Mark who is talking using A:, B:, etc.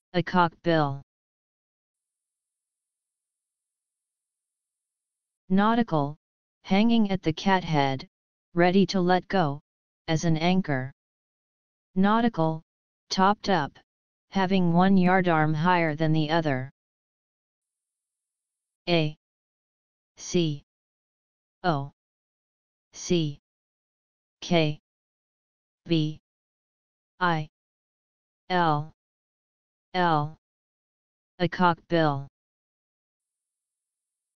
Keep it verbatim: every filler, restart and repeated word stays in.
A: Acockbill. Nautical, hanging at the cathead, ready to let go, as an anchor. Nautical, topped up, having one yardarm higher than the other. A C O C K B I L L. Acockbill.